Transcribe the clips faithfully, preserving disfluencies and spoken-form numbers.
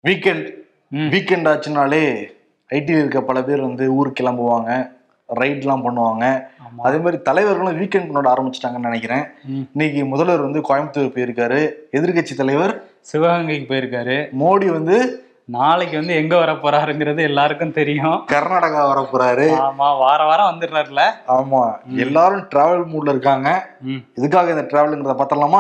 Weekend weekend ஆச்சுனாலே ஐடியில் இருக்க பல பேர் வந்து ஊருக்கு கிளம்புவாங்க, ரைட்லாம் பண்ணுவாங்க. அதே மாதிரி தலைவர்களும் வீக்கெண்ட் கொண்டாட ஆரம்பிச்சிட்டாங்கன்னு நினைக்கிறேன். இன்னைக்கு முதல்வர் வந்து கோயம்புத்தூர் போயிருக்காரு, எதிர்கட்சி தலைவர் சிவகங்கைக்கு போயிருக்காரு, மோடி வந்து நாளைக்கு வந்து எங்க வர போறாருங்கிறது எல்லாருக்கும் தெரியும், கர்நாடகா வர போறாரு. ஆமா, வார வாரம் வந்துடுறாருல. ஆமா, எல்லாரும் டிராவல் மூட்ல இருக்காங்க. இதுக்காக இந்த டிராவலுங்கிறத பார்த்தலாமா?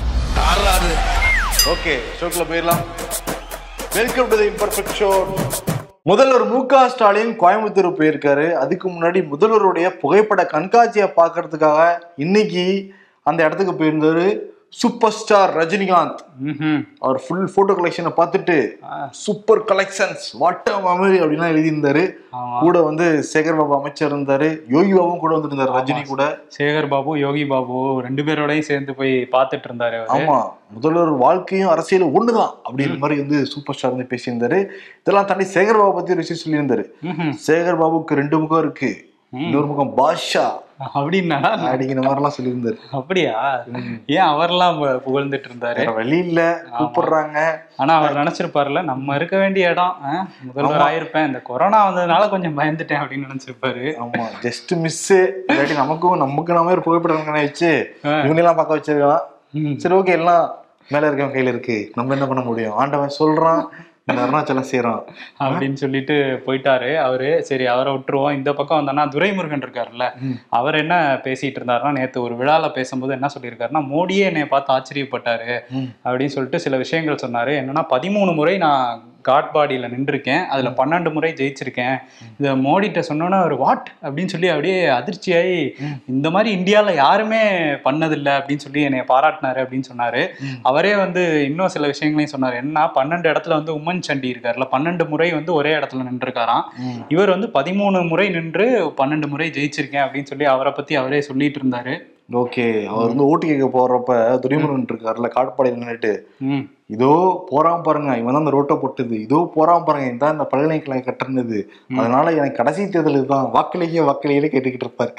ஓகே, ஷோக்குள்ள போயிடலாம். Welcome to the imperfect show. முதல்வர் மு க ஸ்டாலின் கோயம்புத்தூர் போயிருக்காரு. அதுக்கு முன்னாடி முதல்வருடைய புகைப்பட கண்காட்சியை பார்க்கறதுக்காக இன்னைக்கு அந்த இடத்துக்கு போயிருந்தாரு சூப்பர் ஸ்டார் ரஜினிகாந்த். அவர் ஃபுல் போட்டோ கலெக்ஷனை பார்த்துட்டு super collections what a memory அப்படின்லாம் எழுதியிருந்தாரு. கூட வந்து சேகர் பாபு அமைச்சர் இருந்தாரு, யோகி பாபுவும் கூட வந்துட்டு இருந்தாரு. ரஜினி கூட சேகர் பாபு யோகி பாபு ரெண்டு பேரோடையும் சேர்ந்து போய் பார்த்துட்டு இருந்தாரு. ஆமா, முதல்வர் வாழ்க்கையும் அரசியலும் ஒண்ணுதான் அப்படின்ற மாதிரி வந்து சூப்பர் ஸ்டார் வந்து பேசியிருந்தாரு. இதெல்லாம் தாண்டி சேகர் பாபு பத்தி ஒரு விஷயம் சொல்லியிருந்தாரு. சேகர் பாபுக்கு ரெண்டு முகம் இருக்கு, இன்னொரு முகம் பாஷா அப்படின்னா அப்படிங்கிற மாதிரி எல்லாம் சொல்லியிருந்தாரு. அப்படியா? ஏன் அவரெல்லாம் புகழ்ந்துட்டு இருந்தாரு? வெளியில கூப்பிடுறாங்க. ஆனா அவர் நினைச்சிருப்பாருல, நம்ம இருக்க வேண்டிய இடம் முதல்வர் ஆயிருப்பேன், இந்த கொரோனா வந்ததுனால கொஞ்சம் பயந்துட்டேன் அப்படின்னு நினைச்சிருப்பாரு. ஆமா, ஜஸ்ட் மிஸ். இல்லாட்டி நமக்கும் நமக்கு நாம ஒரு புகைப்படம் வச்சு இவங்க எல்லாம் பார்க்க வச்சிருக்கலாம். சரி, ஓகே, எல்லாம் மேல இருக்கவன் கையில இருக்கு, நம்ம என்ன பண்ண முடியும், ஆண்டவன் சொல்றான், அருணாச்சலம் செய்யறான் அப்படின்னு சொல்லிட்டு போயிட்டாரு அவரு. சரி, அவரை விட்டுருவோம். இந்த பக்கம் வந்தோம்னா துரைமுருகன் இருக்காருல்ல, அவர் என்ன பேசிட்டு இருந்தாருன்னா, நேற்று ஒரு விழால பேசும்போது என்ன சொல்லியிருக்காருன்னா, மோடியே என்னை பார்த்து ஆச்சரியப்பட்டாரு அப்படின்னு சொல்லிட்டு சில விஷயங்கள் சொன்னாரு. என்னன்னா, பதிமூணு முறை நான் காட் பாடியில நின்றுருக்கேன், அதுல பன்னெண்டு முறை ஜெயிச்சிருக்கேன். இதை மோடிட்ட சொன்னோன்னா ஒரு வாட் அப்படின்னு சொல்லி அப்படியே அதிர்ச்சியாகி, இந்த மாதிரி இந்தியாவில் யாருமே பண்ணதில்லை அப்படின்னு சொல்லி என்னை பாராட்டினாரு அப்படின்னு சொன்னாரு. அவரே வந்து இன்னும் சில விஷயங்களையும் சொன்னார். என்ன, பன்னெண்டு இடத்துல வந்து உம்மன் சண்டி இருக்காருல்ல, பன்னெண்டு முறை வந்து ஒரே இடத்துல நின்றுருக்காராம். இவர் வந்து பதிமூணு முறை நின்று பன்னெண்டு முறை ஜெயிச்சிருக்கேன் அப்படின்னு சொல்லி அவரை பத்தி அவரே சொல்லிட்டு இருந்தாரு. ஓகே, அவர் வந்து ஓட்டு கேட்க போறப்ப துரைமுருகன் இருக்காருல்ல, காட்பாடியில் நின்றுட்டு இதோ போறாம பாருங்க, இவன் தான் அந்த ரோட்டை போட்டது, இதோ போறாம பாருங்க, இதான் இந்த பல்கலைக்கழகம் கட்டுறது, அதனால எனக்கு கடைசி தேர்தல் இதுதான், வாக்களிக்க வாக்களியில கேட்டுக்கிட்டு இருப்பாரு.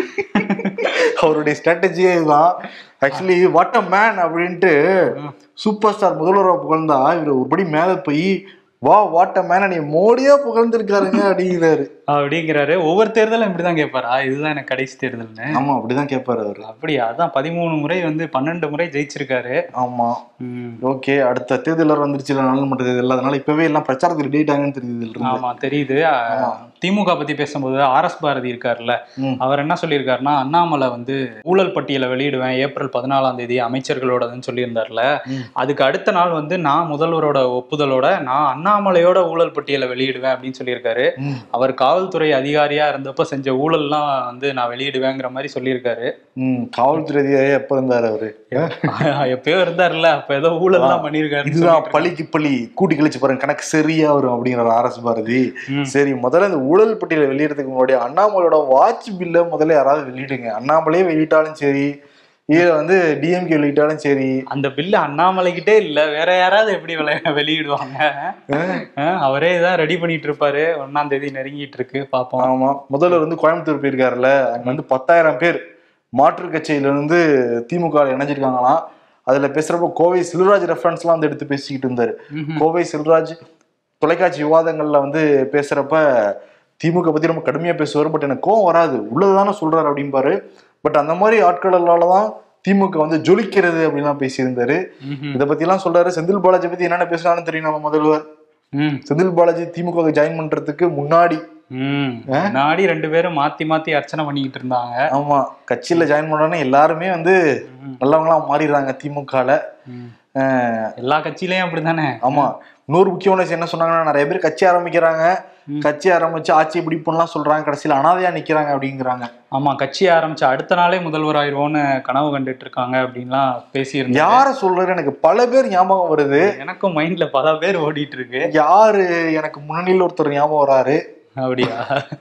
அவருடைய ஸ்ட்ராட்டஜியே இதுதான். ஆக்சுவலி வாட் அ மேன் அப்படின்ட்டு சூப்பர் ஸ்டார் முதல்வரை புகழ்ந்தா இவர் ஒருபடி மேல போய் வா வாட் அ மேன், நீ மோடியா புகழ்ந்துருக்காருங்க அப்படிங்கிறாரு அப்படிங்கிறாரு ஒவ்வொரு தேர்தலும் இப்படிதான் கேட்பாரா, இதுதான் எனக்கு கடைசி தேர்தல்னு? ஆமா, அப்படிதான் கேட்பாரு அவரு. அப்படியா? அதான் பதிமூணு முறை வந்து பன்னெண்டு முறை ஜெயிச்சிருக்காரு. ஆமா, ஓகே. அடுத்த தேர்தல் வந்துருச்சு, நாடாளுமன்ற தேர்தல், அதனால இப்பவே எல்லாம் பிரச்சாரத்துக்கு ரெடி ஆயிட்டாங்கன்னு தெரியுது. ஆமா, தெரியுது. திமுக பத்தி பேசும்போது ஆர் எஸ் பாரதி இருக்காருல்ல, அவர் என்ன சொல்லியிருக்காருன்னா, அண்ணாமலை வந்து ஊழல் பட்டியலை வெளியிடுவேன் ஏப்ரல் பதினாலாம் தேதி அமைச்சர்களோடதுன்னு சொல்லியிருந்தாருல, அதுக்கு அடுத்த நாள் வந்து நான் முதல்வரோட ஒப்புதலோட நான் அண்ணாமலையோட ஊழல் பட்டியலை வெளியிடுவேன் அப்படின்னு சொல்லியிருக்காரு. அவர் காவல்துறை அதிகாரியா இருந்தப்ப செஞ்ச ஊழல்லாம் வந்து நான் வெளியிடுவேங்கிற மாதிரி சொல்லியிருக்காரு. உம் காவல்துறை அதிகாரியா எப்ப இருந்தாரு அவரு? எப்பயோ இருந்தாருல்ல, அப்ப ஏதோ ஊழல் எல்லாம் பண்ணிருக்காரு. இதுதான் பழிக்கு பழி கூட்டி கழிச்சு பாருங்க, கணக்கு சரியா வரும் அப்படிங்கிற ஆர் எஸ் பாரதி. சரி, முதல்ல இந்த ஊழல் பட்டியலை வெளியிடறதுக்கு முன்னாடி அண்ணாமலையோட வாட்ச் பில்ல முதல்ல யாராவது வெளியிடுங்க. அண்ணாமலையே வெளியிட்டாலும் சரி, இதுல வந்து டிஎம்கே வெளியிட்டாலும் சரி, அந்த பில்லு அண்ணாமலைக்கிட்டே இல்ல, வேற யாராவது எப்படி வெளியிடுவாங்க? அவரே தான் ரெடி பண்ணிட்டு இருப்பாரு. ஒன்னாம் தேதி நெருங்கிட்டு இருக்கு, பாப்போம். ஆமா, முதல்வர் வந்து கோயம்புத்தூர் போயிருக்காருல்ல, அங்க வந்து பத்தாயிரம் பேர் மாற்றுக் கட்சியில இருந்து திமுக இணைஞ்சிருக்காங்களாம். அதுல பேசுறப்ப கோவை செல்வராஜ் ரெஃபரன்ஸ் எல்லாம் வந்து எடுத்து பேசிக்கிட்டு இருந்தாரு. கோவை செல்வராஜ் தொலைக்காட்சி விவாதங்கள்ல வந்து பேசுறப்ப திமுக பத்தி ரொம்ப கடுமையா பேசுவாரு, பட் எனக்கு கோவம் வராது, உள்ளதானே சொல்றாரு அப்படின்பாரு. பட் அந்த மாதிரி ஆட்களாலதான் திமுக வந்து ஜொலிக்கிறது அப்படின்லாம் பேசியிருந்தாரு. இதை பத்தி எல்லாம் சொல்றாரு. செந்தில் பாலாஜி பத்தி என்னென்ன பேசுறான்னு தெரியும் நம்ம முதல்வர். செந்தில் பாலாஜி திமுக ஜாயின் பண்றதுக்கு முன்னாடி முன்னாடி ரெண்டு பேரும் மாத்தி மாத்தி அர்ச்சனை பண்ணிக்கிட்டு இருந்தாங்க. ஆமா, கட்சியில ஜாயின் பண்ணோடனே எல்லாருமே வந்து நல்லவங்களா மாறிடுறாங்க திமுகல. எல்லா கட்சியிலயும் அப்படித்தானே. ஆமா, இன்னொரு முக்கியமான விஷயம் என்ன சொன்னாங்கன்னா, நிறைய பேர் கட்சி ஆரம்பிக்கிறாங்க, கட்சி ஆரம்பிச்சு ஆட்சி பிடிப்புலாம் சொல்றாங்க, கடைசியில அனாதையா நிக்கிறாங்க அப்படிங்கிறாங்க. ஆமா, கட்சி ஆரம்பிச்சு அடுத்த நாளே முதல்வர் ஆயிடுவோன்னு கனவு கண்டுட்டு இருக்காங்க அப்படின்லாம் பேசியிருந்தாங்க. யார சொல்றாரு? எனக்கு பல பேர் ஞாபகம் வருது. எனக்கும் மைண்ட்ல பல பேர் ஓடிட்டு இருக்கு. யாரு? எனக்கு முன்னணியில் ஒருத்தர் ஞாபகம் வராரு. அப்படியா?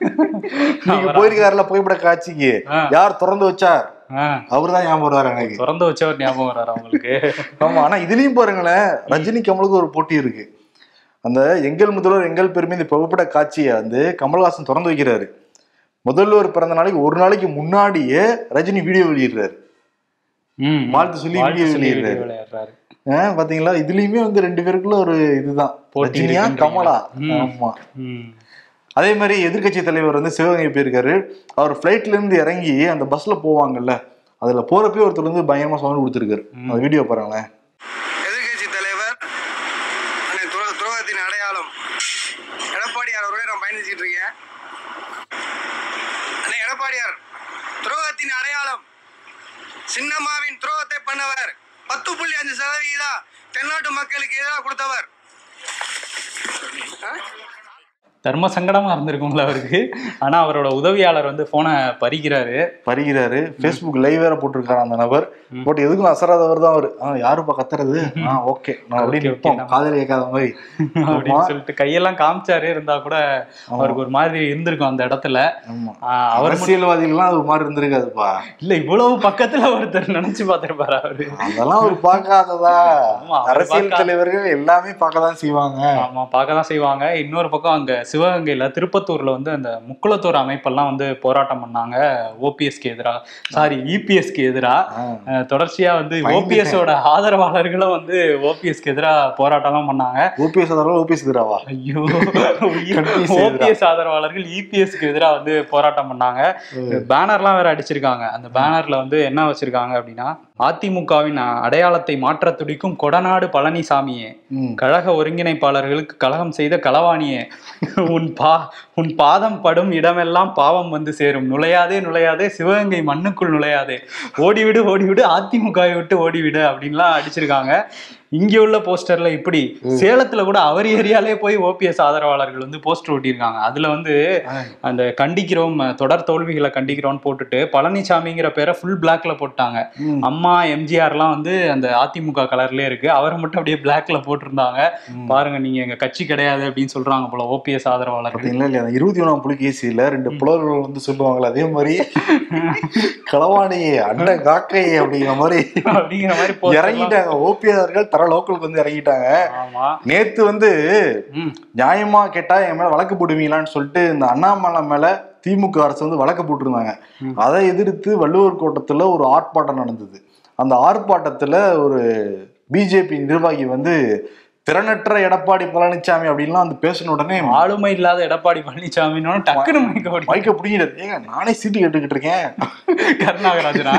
நீங்க போயிருக்காருல புகைப்பட காட்சிக்கு, யார் திறந்து வச்சார்? அவருதான் ஞாபகம் வர்றாரு. எனக்கு திறந்து வச்சவர் ஞாபகம் வர்றாரு அவங்களுக்கு. ஆமா, ஆனா இதுலயும் பாருங்களேன், ரஜினி கமலுக்கு ஒரு போட்டி இருக்கு. அந்த எங்கள் முதல்வர் எங்கள் பெருமை இந்த புகைப்பட காட்சியை வந்து கமல்ஹாசன் திறந்து வைக்கிறாரு. முதல்வர் பிறந்த நாளைக்கு ஒரு நாளைக்கு முன்னாடியே ரஜினி வீடியோ வெளியிடுறாரு. வாழ்த்து சொல்லி வீடியோ வெளியிடுறாரு. பாத்தீங்களா, இதுலயுமே வந்து ரெண்டு பேருக்குள்ள ஒரு இதுதான், ரஜினியா கமலா. ஆமா. அதே மாதிரி எதிர்கட்சி தலைவர் வந்து சிவகங்கை போயிருக்காரு. அவர் பிளைட்ல இருந்து இறங்கி அந்த பஸ்ல போவாங்கல்ல, அதுல போறப்பே ஒருத்தர் வந்து பயங்கரமா சவுண்ட் கொடுத்துருக்காரு. அந்த வீடியோ பாருங்களேன். எதிர்கட்சி தலைவர் துரோகத்தின் அடையாளம் எடப்பாடியார் அவரோட நான் பயணிச்சுட்டு இருக்கேன். எடப்பாடியார் துரோகத்தின் அடையாளம், சின்னம்மாவின் துரோகத்தை பண்ணவர், பத்து புள்ளி அஞ்சு சதவீதம் தென்னாட்டு மக்களுக்கு எதிராக கொடுத்தவர். தர்ம சங்கடமா இருந்திருக்குங்களா அவருக்கு. ஆனா அவரோட உதவியாளர் வந்து போனை பறிக்கிறாரு பறிக்கிறாரு ஃபேஸ்புக் லைவ் வேற போட்டிருக்காரு அந்த நபர். பட் எதுக்கும் அசராதவர் தான் அவரு. ஆஹ் யாருப்பா கத்துறது, ஆஹ் ஓகே நான் அப்படின்னு நிற்போம், காதல் கேட்காத மாதிரி அப்படின்னு சொல்லிட்டு கையெல்லாம் காமிச்சாரு. இருந்தா கூட அவருக்கு ஒரு மாதிரி இருந்திருக்கும் அந்த இடத்துல. அரசியல்வாதிகள்லாம் அது ஒரு மாதிரி இருந்திருக்காதுப்பா. இல்ல இவ்வளவு பக்கத்துல ஒருத்தர் நினைச்சு பார்த்திருப்பாரு அவரு. அதெல்லாம் ஒரு பார்க்காததா. அரசியல் தலைவர்கள் எல்லாமே பார்க்கதான் செய்வாங்க. ஆமா, பார்க்கதான் செய்வாங்க. இன்னொரு பக்கம் அங்க சிவகங்கையில திருப்பத்தூர்ல வந்து அந்த முக்குளத்தூர் அமைப்பெல்லாம் வந்து போராட்டம் பண்ணாங்க ஓபிஎஸ்க்கு எதிரா, சாரி இபிஎஸ்க்கு எதிரா. தொடர்ச்சியா வந்து ஓபிஎஸ் ஓட ஆதரவாளர்களும் வந்து ஓபிஎஸ்க்கு எதிரா போராட்டம் எல்லாம் பண்ணாங்க. ஓபிஎஸ் ஆதரவாளர் ஓபிஎஸ் எதிராவா? ஐயோ, ஓபிஎஸ் ஆதரவாளர்கள் இபிஎஸ்க்கு எதிரா வந்து போராட்டம் பண்ணாங்க. பேனர்லாம் வேற அடிச்சிருக்காங்க. அந்த பேனர்ல வந்து என்ன வச்சிருக்காங்க அப்படின்னா, அதிமுகவின் அடையாளத்தை மாற்ற துடிக்கும் கொடநாடு பழனிசாமியே, கழக ஒருங்கிணைப்பாளர்களுக்கு கழகம் செய்த களவாணியே, உன் பா உன் பாதம் படும் இடமெல்லாம் பாவம் வந்து சேரும், நுழையாதே நுழையாதே சிவகங்கை மண்ணுக்குள் நுழையாதே, ஓடிவிடு ஓடிவிடு அதிமுகவை விட்டு ஓடிவிடு அப்படின்லாம் அடிச்சிருக்காங்க. இங்க உள்ள போஸ்டர்ல இப்படி, சேலத்துல கூட அவர் ஏரியாலே போய் ஓபிஎஸ் ஆதரவாளர்கள் வந்து போஸ்டர் ஒட்டியிருக்காங்க. அதுல வந்து அந்த கண்டிக்கிறோம், தொடர் தோல்விகளை கண்டிக்கிறோம்னு போட்டுட்டு பழனிசாமிங்கிற பேரை ஃபுல் பிளாக்ல போட்டாங்க. அம்மா எம்ஜிஆர் எல்லாம் வந்து அந்த அதிமுக கலர்லயே இருக்கு, அவரை மட்டும் அப்படியே பிளாக்ல போட்டிருந்தாங்க. பாருங்க நீங்க எங்க கட்சி கிடையாது அப்படின்னு சொல்றாங்க போல ஓபிஎஸ் ஆதரவாளர்கள். இல்லையா, இருபத்தி ஒண்ணாம் புலிகேசியில ரெண்டு புலவர்கள் வந்து சொல்லுவாங்களே, அதே மாதிரி களவாணியே அண்ணன் காக்கையே அப்படிங்கிற மாதிரி அப்படிங்கிற மாதிரி இறங்கிட்டாங்க ஓபிஎஸ் தர லோக்கலுக்கு வந்து இறங்கிட்டாங்க. நேத்து வந்து நியாயமா கேட்டா என் மேல வழக்கு போடுவீங்களான்னு சொல்லிட்டு இந்த அண்ணாமலை மேல திமுக அரசு வந்து வழக்கு போட்டிருந்தாங்க. அதை எதிர்த்து வள்ளுவர் கோட்டத்துல ஒரு ஆர்ப்பாட்டம் நடந்தது. அந்த ஆர்ப்பாட்டத்துல ஒரு பிஜேபி நிர்வாகி வந்து திறனற்ற எடப்பாடி பழனிசாமி அப்படின்லாம் வந்து பேசின உடனே, ஆளுமை இல்லாத எடப்பாடி பழனிசாமி டக்குனு மைக்க பிடிக்கிறது, ஏங்க நானே சீட்டு கேட்டுக்கிட்டு இருக்கேன் கருணாகராஜனா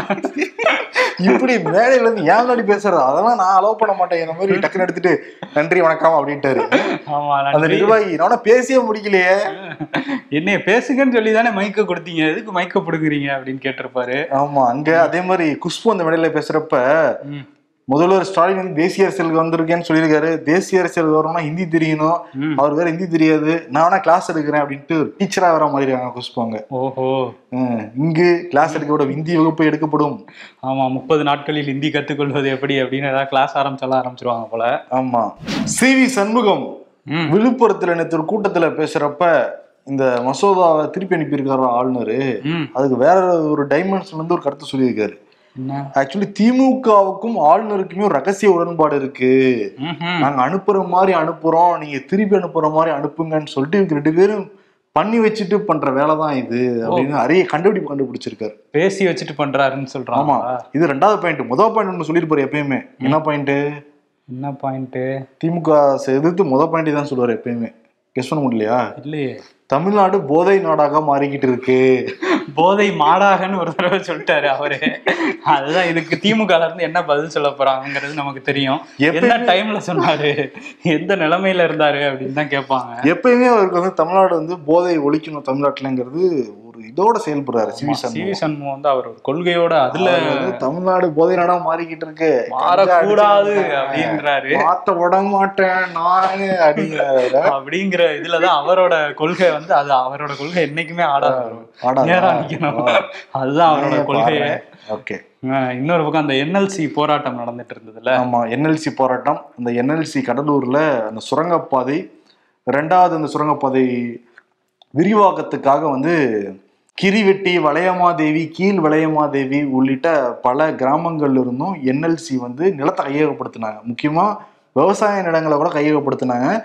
இப்படி மேடையில இருந்து ஏன் முன்னாடி பேசுறது, அதெல்லாம் நான் அலோவ் பண்ண மாட்டேன் இந்த மாதிரி டக்குன்னு எடுத்துட்டு நன்றி வணக்கம் அப்படின்ட்டாரு. அந்த நிர்வாகி நான் பேசியே முடிக்கலையே, என்னைய பேசுங்கன்னு சொல்லி தானே மைக்க கொடுத்தீங்க, எதுக்கு மைக்க பிடுங்குறீங்க அப்படின்னு கேட்டிருப்பாரு. ஆமா, அங்க அதே மாதிரி குஷ்பு அந்த மேடையில பேசுறப்ப முதல்வர் ஸ்டாலின் வந்து தேசிய அரசியலுக்கு வந்திருக்கேன்னு சொல்லியிருக்காரு. தேசிய அரசியல் வரணும்னா ஹிந்தி தெரியணும், அவர் வேற ஹிந்தி தெரியாது, நான் வேணா கிளாஸ் எடுக்கிறேன் அப்படின்ட்டு டீச்சரா வேற மாறிடுறாங்க குஷ்பாங்க. ஓஹோ, இங்கு கிளாஸ் எடுக்க விட ஹிந்தி வகுப்பு எடுக்கப்படும். ஆமா, முப்பது நாட்களில் ஹிந்தி கத்துக்கொள்வது எப்படி அப்படின்னு ஏதாவது கிளாஸ் ஆரம்பிச்சாலும் ஆரம்பிச்சிருவாங்க போல. ஆமா, சி வி சண்முகம் விழுப்புரத்துல நேற்று ஒரு கூட்டத்துல பேசுறப்ப இந்த மசோதாவை திருப்பி அனுப்பியிருக்காரு ஆளுநரு. அதுக்கு வேற ஒரு டைமென்ஷன்ல இருந்து ஒரு கருத்து சொல்லியிருக்காரு. ஆக்சுவலி திமுகவுக்கும் ஆளுநருக்குமே ஒரு ரகசிய உடன்பாடு இருக்கு, நாங்க அனுப்புற மாதிரி அனுப்புறோம், நீங்க திருப்பி அனுப்புற மாதிரி அனுப்புங்கன்னு சொல்லிட்டு இவங்க ரெண்டு பேரும் பண்ணி வச்சுட்டு பண்ற வேலைதான் இது அப்படின்னு அரிய கண்டுபிடிப்பு கண்டுபிடிச்சிருக்காரு. பேசி வச்சுட்டு பண்றாருன்னு சொல்றாங்க. ஆமா, இது ரெண்டாவது பாயிண்ட். முதல் பாயிண்ட் ஒண்ணு சொல்லிருப்பாரு எப்பயுமே. என்ன பாயிண்ட்? என்ன பாயிண்ட்? திமுக எதிர்த்து முதல் பாயிண்ட் தான் சொல்லுவாரு எப்பயுமே. கெஸ் பண்ண முடியலையா? இல்லையே. தமிழ்நாடு போதை நாடாக மாறிக்கிட்டு இருக்கு. போதை மாடாகன்னு ஒரு தடவை சொல்லிட்டாரு அவரு. அதுதான் இதுக்கு திமுக இருந்து என்ன பதில் சொல்ல போறாங்கிறது நமக்கு தெரியும். என்ன டைம்ல சொன்னாரு, எந்த நிலைமையில இருந்தாரு அப்படின்னு தான் கேட்பாங்க. எப்பயுமே அவருக்கு வந்து தமிழ்நாடு வந்து போதை ஒழிக்கணும் தமிழ்நாட்டுலங்கிறது ஒரு இதோட செயல்படுறாரு சிவி சிவி சண்முகம் வந்து அவர் ஒரு கொள்கையோட அதுல தமிழ்நாடு போதை நாடா மாறிக்கிட்டு இருக்கு, மாறக்கூடாது அப்படின்றாரு. மாத்த விட மாட்டேன் நானு அப்படிங்கிறாரு. அப்படிங்கிற இதுலதான் அவரோட கொள்கை வந்து, அது அவரோட கொள்கை என்னைக்குமே ஆடாது, அதுதான் அவரோட கொள்கையே. ஓகே, இன்னொரு பக்கம் அந்த என்எல்சி போராட்டம் நடந்துட்டு இருந்ததுல. ஆமா, என்எல்சி போராட்டம். அந்த என்எல்சி கடலூர்ல அந்த சுரங்கப்பாதை, ரெண்டாவது அந்த சுரங்கப்பாதை விரிவாக்கத்துக்காக வந்து கிரிவெட்டி, வளையமாதேவி, கீழ் வளையமாதேவி உள்ளிட்ட பல கிராமங்கள்ல இருந்தும் என்எல்சி வந்து நிலத்தை கையகப்படுத்தினாங்க. முக்கியமா விவசாய நிலங்களை கூட கையகப்படுத்தினாங்க.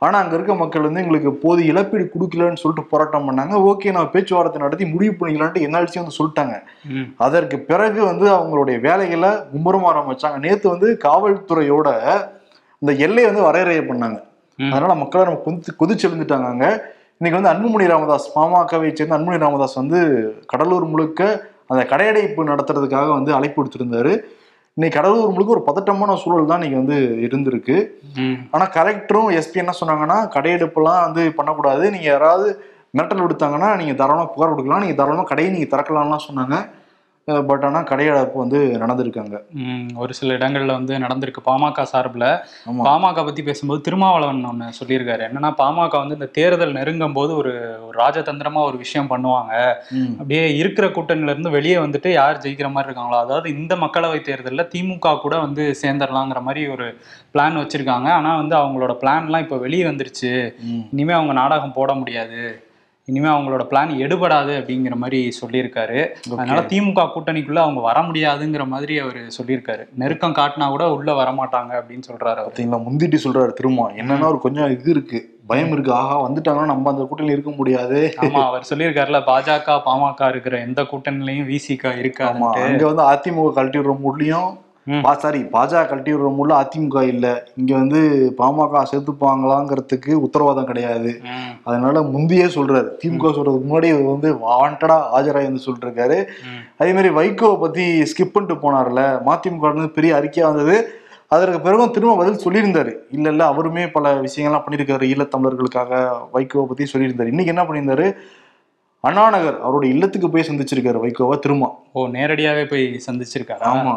ஆனா அங்க இருக்க மக்கள் வந்து எங்களுக்கு போது இழப்பீடு கொடுக்கலன்னு சொல்லிட்டு போராட்டம் பண்ணாங்க. ஓகே, நான் பேச்சுவார்த்தை நடத்தி முடிவு பண்ணிக்கலான்ட்டு என்எல்சி வந்து சொல்லிட்டாங்க. அதற்கு பிறகு வந்து அவங்களுடைய வேலைகளை மும்முரமா ஆரம்பிச்சாங்க. நேத்து வந்து காவல்துறையோட இந்த எல்லையை வந்து வரையறைய பண்ணாங்க. அதனால மக்களை நம்ம கொதி கொதிச்சு எழுந்துட்டாங்க. அங்க இன்னைக்கு வந்து அன்புமணி ராமதாஸ், பாமகவை சேர்ந்த அன்புமணி ராமதாஸ் வந்து கடலூர் முழுக்க அந்த கடையடைப்பு நடத்துறதுக்காக வந்து அழைப்பு கொடுத்திருந்தாரு. இன்னைக்கு கடலூர் முழுக்க ஒரு பதட்டமான சூழல் தான் இன்னைக்கு வந்து இருந்திருக்கு. ஆனா கலெக்டரும் எஸ்பி என்ன சொன்னாங்கன்னா, கடையெடுப்புலாம் வந்து பண்ணக்கூடாது, நீங்க யாராவது மிரட்டல் விடுத்தாங்கன்னா நீங்க தாராளமா புகார் கொடுக்கலாம், நீங்க தாராளமா கடையை நீங்க திறக்கலாம்லாம் சொன்னாங்க. பட் ஆனால் கடையடைப்பு வந்து நடந்திருக்காங்க. ஒரு சில இடங்கள்ல வந்து நடந்திருக்கு பாமக சார்பில். பாமக பத்தி பேசும்போது திருமாவளவன் ஒன்று சொல்லியிருக்காரு. என்னன்னா, பாமக வந்து இந்த தேர்தல் நெருங்கும் போது ஒரு ராஜதந்திரமா ஒரு விஷயம் பண்ணுவாங்க. அப்படியே இருக்கிற கூட்டணியில இருந்து வெளியே வந்துட்டு யார் ஜெயிக்கிற மாதிரி இருக்காங்களோ, அதாவது இந்த மக்களவை தேர்தலில் திமுக கூட வந்து சேர்ந்துடலாங்கிற மாதிரி ஒரு பிளான் வச்சிருக்காங்க. ஆனா வந்து அவங்களோட பிளான்லாம் இப்போ வெளியே வந்துருச்சு, இனிமே அவங்க நாடகம் போட முடியாது, இனிமே அவங்களோட பிளான் எடுபடாது அப்படிங்கிற மாதிரி சொல்லியிருக்காரு. அதனால திமுக கூட்டணிக்குள்ள அவங்க வர முடியாதுங்கிற மாதிரி அவர் சொல்லியிருக்காரு. நெருக்கம் காட்டினா கூட உள்ள வரமாட்டாங்க அப்படின்னு சொல்றாரு. பார்த்தீங்களா, முந்திட்டு சொல்றாரு திரும்ப. என்னன்னா ஒரு கொஞ்சம் இது இருக்கு, பயம் இருக்கு. ஆஹா, வந்துட்டாங்கன்னா நம்ம அந்த கூட்டணியில் இருக்க முடியாது. ஆமா, அவர் சொல்லியிருக்காருல, பாஜக பாமக இருக்கிற எந்த கூட்டணிலையும் விசிக இருக்காது. அங்க வந்து அதிமுக கழட்டி விடுற முடியும், சாரி பாஜக கழட்டி விடுற முடியல, அதிமுக இல்ல. இங்க வந்து பாமக சேர்த்துப்பாங்களாங்கிறதுக்கு உத்தரவாதம் கிடையாது. அதனால முந்தையே சொல்றாரு, திமுக சொல்றதுக்கு முன்னாடி வந்து வாண்டடா ஆஜராய் வந்து சொல்லிட்டு இருக்காரு. அதே மாதிரி வைகோவை பத்தி ஸ்கிப் பண்ணிட்டு போனார்ல, மதிமுக பெரிய அறிக்கையா வந்தது. அதற்கு பிறகும் திரும்ப பதில் சொல்லியிருந்தாரு. இல்ல இல்ல அவருமே பல விஷயங்கள்லாம் பண்ணியிருக்காரு ஈழத்தமிழர்களுக்காக, வைகோவை பத்தி சொல்லியிருந்தாரு. இன்னைக்கு என்ன பண்ணியிருந்தாரு, அண்ணாநகர் அவருடைய இல்லத்துக்கு போய் சந்திச்சிருக்காரு வைகோவை திரும்ப. ஓ, நேரடியாவே போய் சந்திச்சிருக்காரு. ஆமா,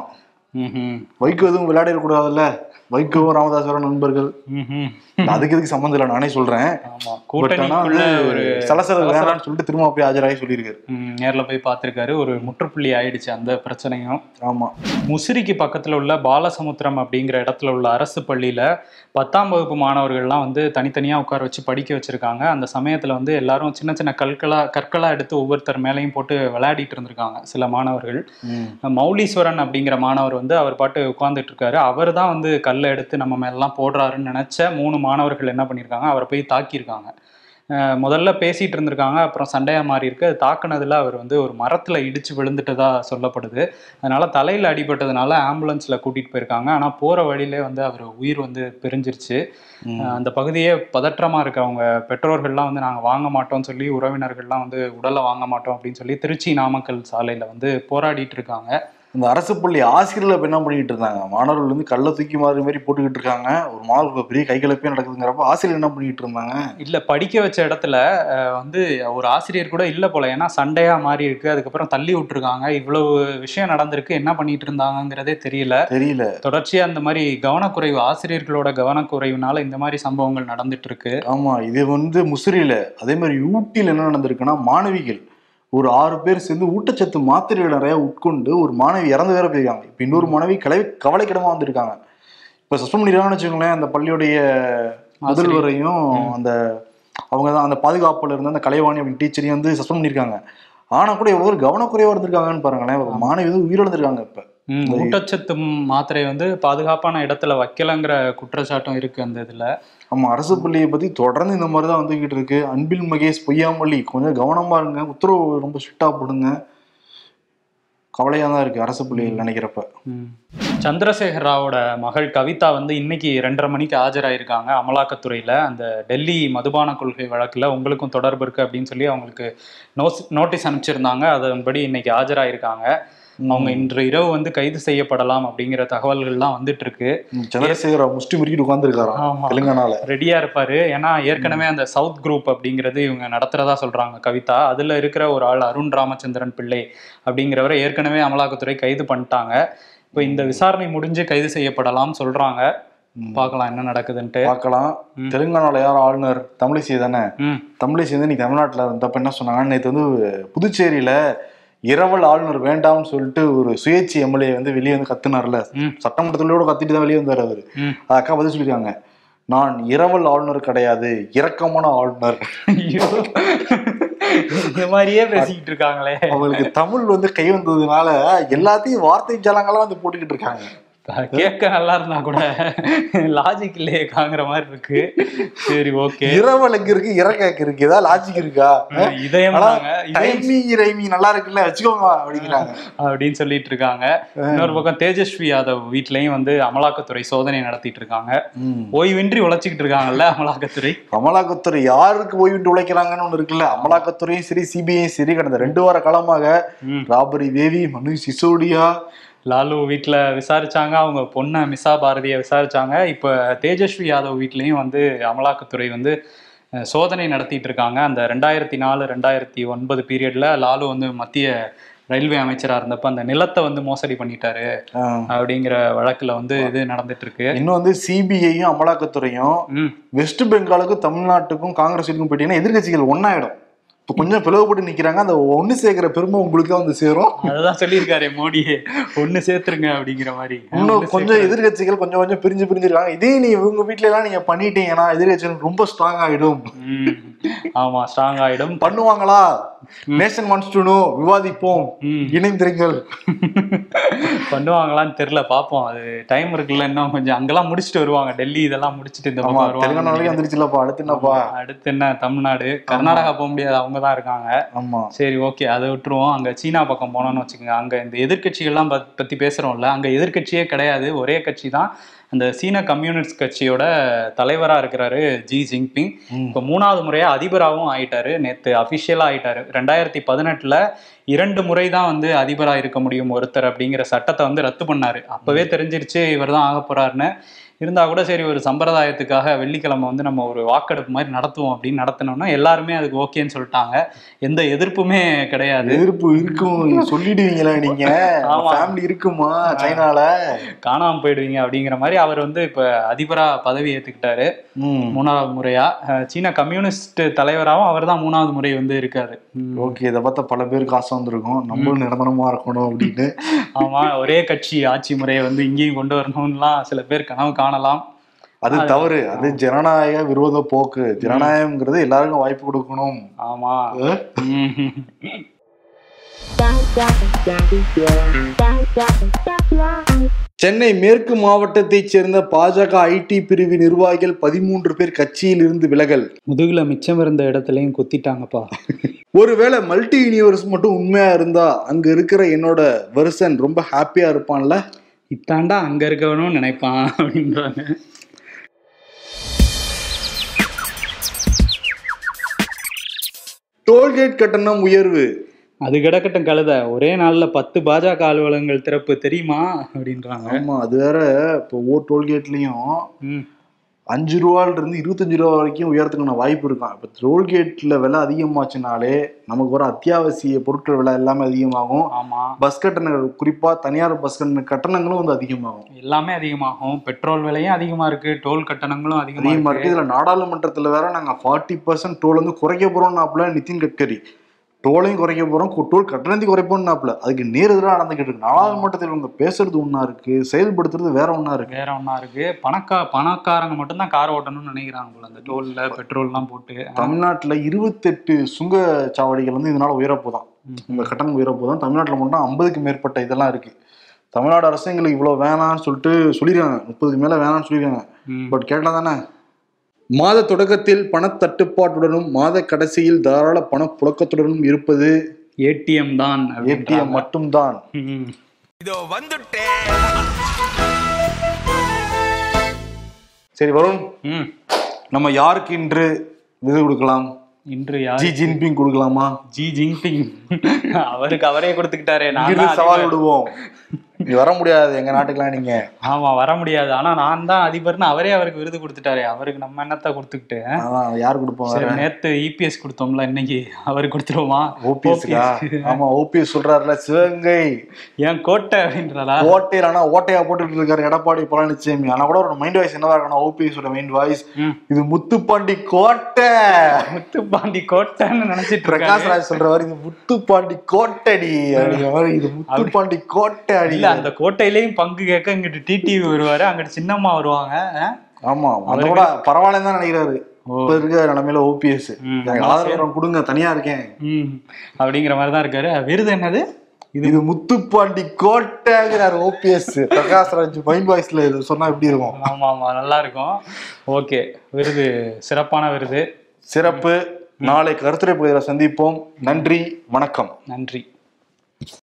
வைகோ எதுவும் விளையாடிடக்கூடாதுல்ல, வைகோ ராமதாஸ் நண்பர்கள், அதுக்கு எதுக்கு சம்பந்தம் இல்லை, நானே சொல்றேன். சொல்லிட்டு திரும்ப போய் ஆஜராகி சொல்லியிருக்காரு, நேர்ல போய் பார்த்திருக்காரு. ஒரு முற்றுப்புள்ளி ஆயிடுச்சு அந்த பிரச்சனையும். ஆமா, முசிறிக்கு பக்கத்துல உள்ள பாலசமுத்திரம் அப்படிங்கிற இடத்துல உள்ள அரசு பள்ளியில பத்தாம் வகுப்பு மாணவர்கள்லாம் வந்து தனித்தனியா உட்கார வச்சு படிக்க வச்சிருக்காங்க. அந்த சமயத்துல வந்து எல்லாரும் சின்ன சின்ன கற்களா கற்களா எடுத்து ஒவ்வொருத்தர் மேலையும் போட்டு விளையாடிட்டு இருந்திருக்காங்க சில மாணவர்கள். மௌலீஸ்வரன் அப்படிங்கிற மாணவர் வந்து அவர் பாட்டு உட்கார்ந்துட்டு இருக்காரு. அவர் தான் வந்து கல்லை எடுத்து நம்ம மேலாம் போடுறாருன்னு நினைச்ச மூணு மாணவர்கள் என்ன பண்ணியிருக்காங்க, அவரை போய் தாக்கியிருக்காங்க. முதல்ல பேசிட்டு இருந்திருக்காங்க, அப்புறம் சண்டையா மாறி இருக்கு. அது தாக்குனதுல அவர் வந்து ஒரு மரத்துல இடிச்சு விழுந்துட்டதா சொல்லப்படுது. அதனால தலையில அடிபட்டதுனால ஆம்புலன்ஸ்ல கூட்டிட்டு போயிருக்காங்க. ஆனா போற வழியிலே வந்து அவர் உயிர் வந்து பிரிஞ்சிருச்சு. அந்த பகுதியே பதற்றமா இருக்கு. அவங்க பெற்றோர்கள்லாம் வந்து நாங்க வாங்க மாட்டோம்னு சொல்லி, உறவினர்கள்லாம் வந்து உடலை வாங்க மாட்டோம் அப்படின்னு சொல்லி திருச்சி நாமக்கல் சாலையில வந்து போராடிட்டு இருக்காங்க. இந்த அரசு பள்ளி ஆசிரியர்கள் என்ன பண்ணிட்டு இருந்தாங்க, மாணவர்கள் வந்து கள்ள தூக்கி மாறி மாதிரி போட்டுக்கிட்டு இருக்காங்க. ஒரு மாணவர்கள் பெரிய கைகலப்பே நடக்குதுங்கிறப்ப ஆசிரியர் என்ன பண்ணிட்டு இருந்தாங்க, இல்ல படிக்க வச்ச இடத்துல வந்து ஒரு ஆசிரியர் கூட இல்ல போல. ஏன்னா சண்டையா மாறி இருக்கு, அதுக்கப்புறம் தள்ளி விட்டுருக்காங்க. இவ்வளவு விஷயம் நடந்திருக்கு, என்ன பண்ணிட்டு இருந்தாங்கிறதே தெரியல தெரியல தொடர்ச்சியா அந்த மாதிரி கவனக்குறைவு, ஆசிரியர்களோட கவனக்குறைவுனால இந்த மாதிரி சம்பவங்கள் நடந்துட்டு இருக்கு. ஆமா, இது வந்து முசிறியில. அதே மாதிரி ஊட்டியில் என்ன நடந்திருக்குன்னா, மாணவிகள் ஒரு ஆறு பேர் சேர்ந்து ஊட்டச்சத்து மாத்திரைகள் நிறைய உட்கொண்டு ஒரு மாணவி இறந்து வேற போயிருக்காங்க. இப்ப இன்னொரு மாணவி கலை கவலைக்கிடமா வந்திருக்காங்க. இப்ப சஸ்பெண்ட் பண்ணிடுறாங்கன்னு வச்சுக்கோங்களேன். அந்த பள்ளியுடைய முதல்வரையும் அந்த அவங்க தான் அந்த பாதுகாப்புல இருந்த அந்த கலைவாணி அப்படின்னு டீச்சரையும் வந்து சஸ்பெண்ட் பண்ணியிருக்காங்க. ஆனா கூட எவ்வளவு ஒரு கவனக்குறைவா இருந்திருக்காங்கன்னு பாருங்களேன். ஒரு மாணவி வந்து உயிரிழந்திருக்காங்க. இப்ப ஊட்டச்சத்து மாத்திரை வந்து பாதுகாப்பான இடத்துல வைக்கலங்கிற குற்றச்சாட்டும் இருக்கு அந்த இதுல. ஆமா, அரசு பள்ளியை பத்தி தொடர்ந்து இந்த மாதிரிதான் வந்துகிட்டு இருக்கு. அன்பில் மகேஷ் பொய்யாமொழி, கொஞ்சம் கவனமா இருங்க, உத்தரவு ரொம்ப ஸ்ட்ரிக்டா போடுங்க. கவலையா தான் இருக்கு அரசு பள்ளிகள் நினைக்கிறப்ப. சந்திரசேகர் ராவோட மகள் கவிதா வந்து இன்னைக்கு ரெண்டரை மணிக்கு ஆஜராயிருக்காங்க அமலாக்கத்துறையில. அந்த டெல்லி மதுபான கொள்கை வழக்குல உங்களுக்கும் தொடர்பு இருக்கு அப்படின்னு சொல்லி அவங்களுக்கு நோஸ் நோட்டீஸ் அனுப்பிச்சிருந்தாங்க. அதன்படி இன்னைக்கு ஆஜராயிருக்காங்க. அவங்க இன்று இரவு வந்து கைது செய்யப்படலாம் அப்படிங்கிற தகவல்கள்லாம் வந்துட்டு இருக்கு. சந்திரசேகர முஸ்லிம் தெலுங்கானால ரெடியா இருப்பாரு. ஏன்னா ஏற்கனவே அந்த சவுத் குரூப் அப்படிங்கிறது இவங்க நடத்துறதா சொல்றாங்க கவிதா. அதுல இருக்கிற ஒரு ஆள் அருண் ராமச்சந்திரன் பிள்ளை அப்படிங்கிறவரை ஏற்கனவே அமலாக்கத்துறை கைது பண்ணிட்டாங்க. இப்போ இந்த விசாரணை முடிஞ்சு கைது செய்யப்படலாம் சொல்றாங்க. பார்க்கலாம் என்ன நடக்குதுன்ட்டு பார்க்கலாம். தெலுங்கானால யார் ஆளுநர், தமிழிசை தானே. தமிழிசை வந்து இன்னைக்கு தமிழ்நாட்டுல இருந்தப்ப என்ன சொன்னாங்க, நேற்று வந்து புதுச்சேரியில இரவல் ஆளுநர் வேண்டாம்னு சொல்லிட்டு ஒரு சுயேட்சை எம்எல்ஏ வந்து வெளியே வந்து கத்துனார்ல, சட்டமன்றத்திலோட கத்திட்டு தான் வெளியே வந்தார் அவரு. அக்கா பதில் சொல்லிருக்காங்க, நான் இரவல் ஆளுநர் கிடையாது, இரக்கமான ஆளுநர். இந்த மாதிரியே பேசிக்கிட்டு இருக்காங்களே. அவங்களுக்கு தமிழ் வந்து கை வந்ததுனால எல்லாத்தையும் வார்த்தை ஜாலங்கள்லாம் வந்து போட்டுக்கிட்டு இருக்காங்க. கேட்க நல்லா இருந்தா கூட லாஜிக் இல்லையே காங்கிற மாதிரி இருக்கு. சரி ஓகே, இரவலுக்கு இருக்கு இறக்க இருக்கு, ஏதாவது லாஜிக் இருக்கா? இதயம் ரைமி நல்லா இருக்குல்ல வச்சுக்கோங்க அப்படிங்கிறாங்க அப்படின்னு சொல்லிட்டு இருக்காங்க. இன்னொரு பக்கம் தேஜஸ்வி யாதவ் வீட்லயும் வந்து அமலாக்கத்துறை சோதனை நடத்திட்டு இருக்காங்க. ஓய்வின்றி உழைச்சிக்கிட்டு இருக்காங்கல்ல அமலாக்கத்துறை. அமலாக்கத்துறை யாருக்கு ஓய்வின்றி உழைக்கிறாங்கன்னு ஒண்ணு இருக்குல்ல. அமலாக்கத்துறையும் சரி சிபிஐயும் சரி கடந்த ரெண்டு வார காலமாக ராபரி தேவி, மனு சிசோடியா, லாலு வீட்டுல விசாரிச்சாங்க, அவங்க பொண்ணை மிசா பாரதியை விசாரிச்சாங்க. இப்ப தேஜஸ்வி யாதவ் வீட்லயும் வந்து அமலாக்கத்துறை வந்து சோதனை நடத்திட்டு இருக்காங்க. அந்த ரெண்டாயிரத்தி நாலு ரெண்டாயிரத்தி ஒன்பது பீரியட்ல லாலு வந்து மத்திய ரயில்வே அமைச்சரா இருந்தப்ப அந்த நிலத்தை வந்து மோசடி பண்ணிட்டாரு அப்படிங்கிற வழக்குல வந்து இது நடந்துட்டு இருக்கு. இன்னும் வந்து சிபிஐயும் அமலாக்கத்துறையும் வெஸ்ட் பெங்காலுக்கும் தமிழ்நாட்டுக்கும் காங்கிரஸுக்கும் போயிட்டீங்கன்னா எதிர்கட்சிகள் ஒன்னாயிடும். இப்போ கொஞ்சம் பிளவுபட்டு நிக்கிறாங்க. அந்த ஒண்ணு சேர்க்கிற பெருமை உங்களுக்கு தான் வந்து சேரும். அதுதான் சொல்லியிருக்காரு மோடியே, ஒண்ணு சேர்த்துருங்க அப்படிங்கிற மாதிரி. இன்னும் கொஞ்சம் எதிர்கட்சிகள் கொஞ்சம் கொஞ்சம் பிரிஞ்சு பிரிஞ்சிருக்காங்க. இதே நீ உங்க வீட்டுல எல்லாம் நீங்க பண்ணிட்டீங்கன்னா எதிர்கட்சிகள் ரொம்ப ஸ்ட்ராங் ஆயிடும். ஆமா, ஸ்ட்ராங் ஆயிடும். பண்ணுவாங்களா? நேஷன் வாண்ட்ஸ் டு நோ, விவாதிப்போம், இணைந்திருங்கள். பண்ணுவாங்களான்னு தெரியல, பாப்போம். அது டைம் இருக்குல்ல, இன்னும் கொஞ்சம் அங்கெல்லாம் முடிச்சுட்டு வருவாங்க. டெல்லி இதெல்லாம் முடிச்சுட்டு இந்த தெலுங்கானாலையும் வந்துருச்சுலப்பா. அடுத்து என்னப்பா? அடுத்து என்ன, தமிழ்நாடு, கர்நாடகா போக முடியாது, அவங்க தான் இருக்காங்க. ஆமா, சரி ஓகே, அதை விட்டுருவோம். அங்க சீனா பக்கம் போனோம்னு வச்சுக்கோங்க. அங்க இந்த எதிர்கட்சிகள்லாம் பத்தி பேசுறோம்ல, அங்க எதிர்கட்சியே கிடையாது, ஒரே கட்சி தான். அந்த சீன கம்யூனிஸ்ட் கட்சியோட தலைவரா இருக்கிறாரு ஜி ஜின்பிங். இப்ப மூணாவது முறையா அதிபராகவும் ஆயிட்டாரு. நேத்து அபிஷியலா ஆயிட்டாரு. ரெண்டாயிரத்தி பதினெட்டுல இரண்டு முறை தான் வந்து அதிபரா இருக்க முடியும் ஒருத்தர் அப்படிங்கிற சட்டத்தை வந்து ரத்து பண்ணாரு. அப்பவே தெரிஞ்சிருச்சு இவர் தான் ஆக போறாருன்னு. இருந்தா கூட சரி, ஒரு சம்பிரதாயத்துக்காக வெள்ளிக்கிழமை வந்து நம்ம ஒரு வாக்கெடுப்பு மாதிரி நடத்துவோம் அப்படின்னு நடத்தினோம்னா எல்லாருமே அதுக்கு ஓகேன்னு சொல்லிட்டாங்க. எந்த எதிர்ப்புமே கிடையாது. எதிர்ப்பு இருக்கும் சொல்லிடுவீங்களா நீங்க? ஃபேமிலி இருக்குமா சைனால? காணாம போயிடுவீங்க அப்படிங்கிற மாதிரி அவர் வந்து இப்ப அதிபரா பதவி ஏத்துக்கிட்டாரு மூணாவது முறையா. சீன கம்யூனிஸ்ட் தலைவராகவும் அவர் தான் மூணாவது முறை வந்து இருக்காரு. ஓகே, இதை பார்த்தா பல பேருக்கு ஆசை வந்திருக்கும், நம்மளும் நிரந்தரமா இருக்கணும் அப்படின்னு. ஆமா, ஒரே கட்சி ஆட்சி முறையை வந்து இங்கேயும் கொண்டு வரணும்லாம் சில பேர் கனவு காணலாம். அது தவறு. அது ஜனநாயக விரோத போக்கு. ஜனநாயகம்ங்கிறது எல்லாருக்கும் வாய்ப்பு கொடுக்கணும். ஆமா. சென்னை மேற்கு மாவட்டத்தை சேர்ந்த பாஜக ஐடி பிரிவு நிர்வாகிகள் பதிமூன்று பேர் கட்சியில் இருந்து விலகல். முதுகுல மிச்சம் இருந்த இடத்துலயும் கொத்திட்டாங்கப்பா. ஒருவேளை மல்டி யூனிவர்ஸ் மட்டும் உண்மையா இருந்தா அங்க இருக்கிற என்னோட வெர்சன் ரொம்ப ஹாப்பியா இருப்பான்ல. இத்தாண்டா அங்க இருக்கவனும் நினைப்பான் அப்படின்றாங்க. டோல்கேட் கட்டணம் உயர்வு. அது கிடக்கட்டும் கழுத, ஒரே நாள்ல பத்து பாஜக அலுவலகங்கள் திறப்பு தெரியுமா அப்படின்றாங்க. ஆமா, அது வேற. இப்போ ஒவ்வொரு டோல்கேட்லயும் அஞ்சு ரூபாயில இருந்து இருபத்தஞ்சு ரூபா வரைக்கும் உயரத்துக்கான வாய்ப்பு இருக்கான். இப்போ டோல்கேட்ல விலை அதிகமாச்சுனாலே நமக்கு வர அத்தியாவசிய பொருட்கள் விலை எல்லாமே அதிகமாகும். ஆமா, பஸ் கட்டணங்கள், குறிப்பா தனியார் பஸ் கட்டணங்களும் வந்து அதிகமாகும். எல்லாமே அதிகமாகும். பெட்ரோல் விலையும் அதிகமா இருக்கு, டோல் கட்டணங்களும் அதிகமா இருக்கு. இதுல நாடாளுமன்றத்துல வேற நாங்க ஃபார்ட்டி பர்சன்ட் டோல் வந்து குறைக்க போறோம்னாப்புல நிதின் கட்கரி. டோலையும் குறைக்க போறோம், டோல் கட்டணத்தையும் குறைப்போம்னாப்புல. அதுக்கு நேரெதிராக நடந்துகிட்டு இருக்கு. நாடாளுமன்றத்தில் இவங்க பேசுறது ஒன்னா இருக்கு, செயல்படுத்துறது வேற ஒன்னா இருக்கு. வேற ஒன்னா இருக்கு. பணக்கா பணக்காரங்க மட்டும்தான் கார் ஓட்டணும்னு நினைக்கிறாங்க போல, அந்த டோல்ல பெட்ரோல் எல்லாம் போட்டு. தமிழ்நாட்டுல இருபத்தி எட்டு சுங்க சாவடிகள் வந்து இதனால உயரப்போதான், இந்த கட்டணம் உயரப்போதான். தமிழ்நாட்டுல மட்டும் ஐம்பதுக்கு மேற்பட்ட இதெல்லாம் இருக்கு. தமிழ்நாடு அரசு எங்களுக்கு இவ்வளவு வேணாம்னு சொல்லிட்டு சொல்லிருக்காங்க, முப்பதுக்கு மேல வேணாம்னு சொல்லிருக்காங்க. பட் கேட்டா தானே. மாத தொடக்கத்தில் பணத்தட்டுப்பாட்டுடனும் மாத கடைசியில் தாராள பண புழக்கத்துடனும் இருப்பது ஏடிஎம் தான். ஏடிஎம் மட்டும் தான். சரி வருண், நம்ம யாருக்கு இன்று விருது கொடுக்கலாம்? இன்று ஜி ஜின்பிங் கொடுக்கலாமா? ஜி ஜின்பிங் அவருக்கு அவரே கொடுத்துக்கிட்டாரே. நான் சவால் விடுவோம், நீ வர முடியாது எங்க நாட்டுக்கெல்லாம் நீங்க. ஆமா, வர முடியாது. ஆனா நான் தான் அதிபர்னு அவரே அவருக்கு விருது கொடுத்துட்டாரு. அவருக்கு நம்ம என்னத்த கொடுத்துக்கிட்டு யாரு கொடுப்போம்? நேத்து இபிஎஸ் கொடுத்தோம்ல, இன்னைக்கு அவருக்கு கொடுத்துருவோமா? ஓபிஎஸ். ஆமா, ஓபிஎஸ் சொல்றாருல, சிவகங்கை ஏன் கோட்டை அப்படின்றா? கோட்டையில ஆனா ஓட்டையா போட்டுட்டு இருக்காரு எடப்பாடி பழனிசாமி. ஆனா கூட ஒரு மைண்ட் வாய்ஸ் என்னவா இருக்கணும்? ஓபிஎஸ் மைண்ட் வாய்ஸ் இது முத்துப்பாண்டி கோட்டை. முத்துப்பாண்டி கோட்டைன்னு நினைச்சிட்டு பிரகாஷ் ராஜ் சொல்றவாரு, இது முத்துப்பாண்டி கோட்டடி அப்படிங்கிற மாதிரி. இது முத்துப்பாண்டி கோட்டை அடி. அந்த கோட்டையிலயும் பங்கு கேட்க இங்கிட்டு டிடிவி வருவாரு, அங்கிட்டு சின்னம்மா வருவாங்க. ஆமா, அது கூட பரவாயில்லன்னு தான் நினைக்கிறாரு. இப்ப இருக்க நிலைமையில ஓபிஎஸ் ஆதரவு கொடுங்க, தனியா இருக்கேன் அப்படிங்கிற மாதிரிதான் இருக்காரு. விருது என்னது? இது முத்துப்பாண்டி கோட்டைங்கிறார் ஓபிஎஸ். பிரகாஷ்ராஜ் மைண்ட் வாய்ஸ்ல இது சொன்னா எப்படி இருக்கும்? ஆமா ஆமா நல்லா இருக்கும். ஓகே, விருது சிறப்பான விருது, சிறப்பு. நாளை கருத்துரை பகுதியில் சந்திப்போம். நன்றி, வணக்கம். நன்றி.